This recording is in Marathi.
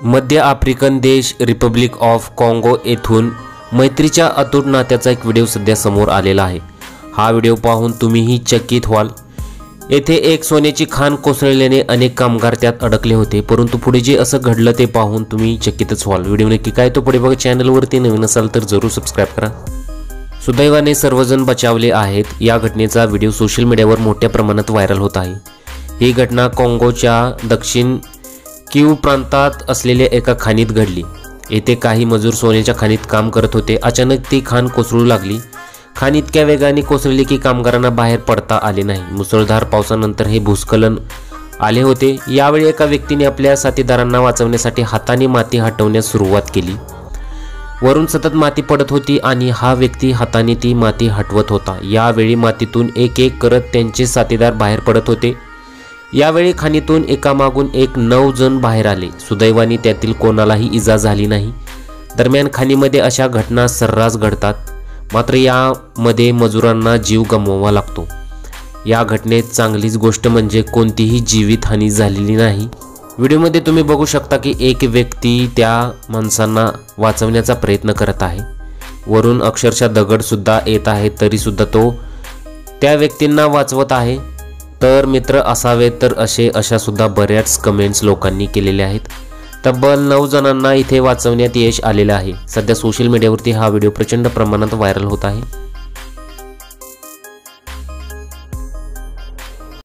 मध्य आफ्रिकन देश रिपब्लिक ऑफ काँगो येथून मैत्रीच्या अतूट नात्याचा एक व्हिडिओ सध्या समोर आलेला आहे। हा व्हिडिओ पाहून तुम्हीही चकित व्हाल। येथे एक सोन्याची खाण कोसळल्याने अनेक कामगार त्यात अडकले होते, परंतु पुढे जे असं घडलं ते पाहून तुम्ही चकितच व्हाल। व्हिडिओ नक्की काय तो पुढे बघा। चॅनलवरती नवीन असाल तर जरूर सबस्क्राइब करा। सुदैवाने सर्वजण बचावले आहेत। या घटनेचा व्हिडिओ सोशल मीडियावर मोठ्या प्रमाणात व्हायरल होत आहे। ही घटना काँगोच्या दक्षिण किवू प्रांतात असलेल्या एका खाणीत घडली। येथे काही मजूर सोन्याच्या खाणीत काम करत होते। अचानक ती खाण कोसळू लागली। खाण इतक्या वेगाने कोसळली की कामगारांना बाहेर पडता आले नाही। मुसळधार पावसानंतर हे भूस्खलन आले होते। यावेळी एका व्यक्तीने आपल्या साथीदारांना वाचवण्यासाठी हाताने माती हटवण्यास सुरुवात केली। वरून सतत माती पडत होती आणि हा व्यक्ती हाताने ती माती हटवत होता। यावेळी मातीतून एक एक करत त्यांचे साथीदार बाहेर पडत होते। यावेळी खाणीतून एकामागून एक 9 जण बाहेर आले। सुदैवाने त्यातील कोणालाही इजा झाली नाही। दरम्यान खाणीमध्ये अशा घटना सर्रास घडतात, मात्र यामध्ये मजुरांना जीव गमवावा लागतो। या घटनेत चांगलीच गोष्ट म्हणजे कोणतीही जीवितहानी झालेली नाही। व्हिडिओमध्ये तुम्ही बघू शकता की एक व्यक्ती त्या माणसांना वाचवण्याचा प्रयत्न करत आहे। वरून अक्षरशः दगड सुद्धा येत आहे, तरी सुद्धा तो त्या व्यक्तींना वाचवत आहे। तर मित्र असावे तर अशा सुद्धा बऱ्याच कमेंट्स लोकांनी केलेल्या आहेत। तब्बल 9 जणांना इथे वाचवण्यात यश आलेलं आहे। सध्या सोशल मीडियावरती हा व्हिडिओ प्रचंड प्रमाणात व्हायरल होत आहे।